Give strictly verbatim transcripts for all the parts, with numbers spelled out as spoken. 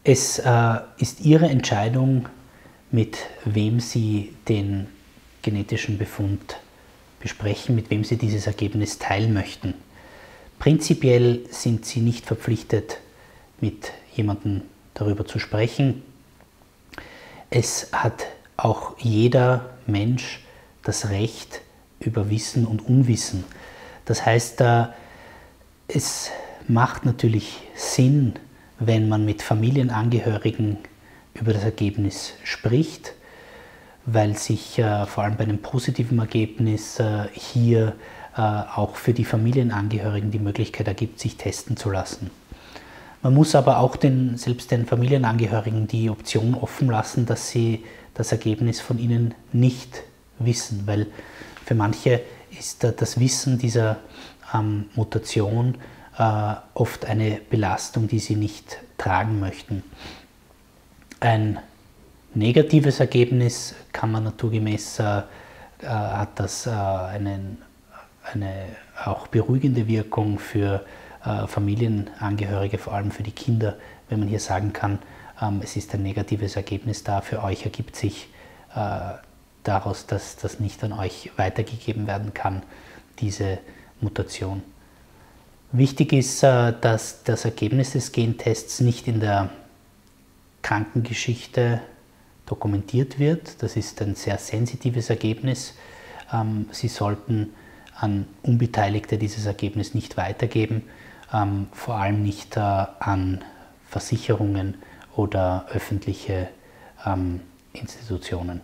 Es äh, ist Ihre Entscheidung, mit wem Sie den genetischen Befund besprechen, mit wem Sie dieses Ergebnis teilen möchten. Prinzipiell sind Sie nicht verpflichtet, mit jemandem darüber zu sprechen. Es hat auch jeder Mensch das Recht über Wissen und Unwissen. Das heißt, äh, es macht natürlich Sinn, wenn man mit Familienangehörigen über das Ergebnis spricht, weil sich äh, vor allem bei einem positiven Ergebnis äh, hier äh, auch für die Familienangehörigen die Möglichkeit ergibt, sich testen zu lassen. Man muss aber auch den, selbst den Familienangehörigen die Option offen lassen, dass sie das Ergebnis von ihnen nicht wissen, weil für manche ist äh, das Wissen dieser ähm, Mutation äh, oft eine Belastung, die sie nicht tragen möchten. Ein negatives Ergebnis kann man naturgemäß, äh, äh, hat das äh, einen, eine auch beruhigende Wirkung für äh, Familienangehörige, vor allem für die Kinder, wenn man hier sagen kann, ähm, es ist ein negatives Ergebnis da, für euch ergibt sich äh, daraus, dass das nicht an euch weitergegeben werden kann, diese Mutation. Wichtig ist, äh, dass das Ergebnis des Gentests nicht in der Krankengeschichte dokumentiert wird. Das ist ein sehr sensitives Ergebnis. Ähm, Sie sollten an Unbeteiligte dieses Ergebnis nicht weitergeben, ähm, vor allem nicht äh, an Versicherungen oder öffentliche ähm, Institutionen.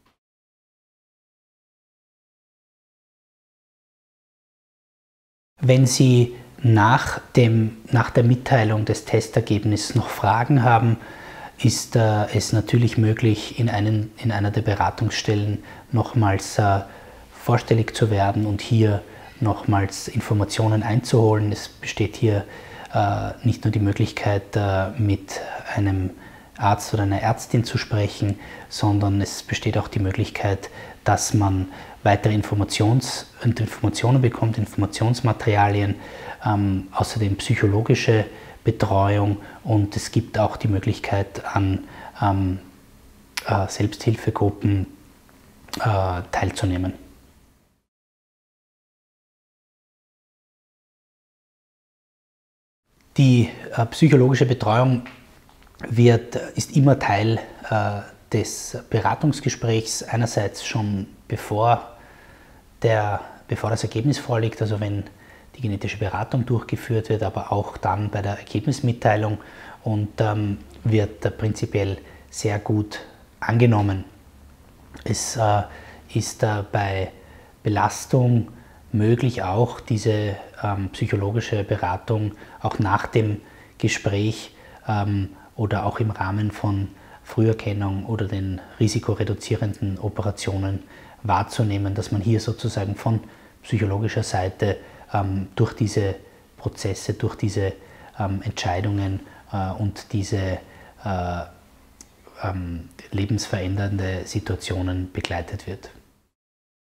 Wenn Sie nach, dem, nach der Mitteilung des Testergebnisses noch Fragen haben, ist äh, es natürlich möglich, in, einen, in einer der Beratungsstellen nochmals äh, vorstellig zu werden und hier nochmals Informationen einzuholen. Es besteht hier äh, nicht nur die Möglichkeit, äh, mit einem Arzt oder einer Ärztin zu sprechen, sondern es besteht auch die Möglichkeit, dass man weitere Informations Informationen bekommt, Informationsmaterialien, ähm, außerdem psychologische Betreuung, und es gibt auch die Möglichkeit, an ähm, äh, Selbsthilfegruppen äh, teilzunehmen. Die äh, psychologische Betreuung wird, ist immer Teil äh, des Beratungsgesprächs, einerseits schon bevor, der, bevor das Ergebnis vorliegt, also wenn die genetische Beratung durchgeführt wird, aber auch dann bei der Ergebnismitteilung, und ähm, wird äh, prinzipiell sehr gut angenommen. Es äh, ist äh, bei Belastung möglich, auch diese ähm, psychologische Beratung auch nach dem Gespräch ähm, oder auch im Rahmen von Früherkennung oder den risikoreduzierenden Operationen wahrzunehmen, dass man hier sozusagen von psychologischer Seite ähm, durch diese Prozesse, durch diese ähm, Entscheidungen äh, und diese äh, ähm, lebensverändernde Situationen begleitet wird.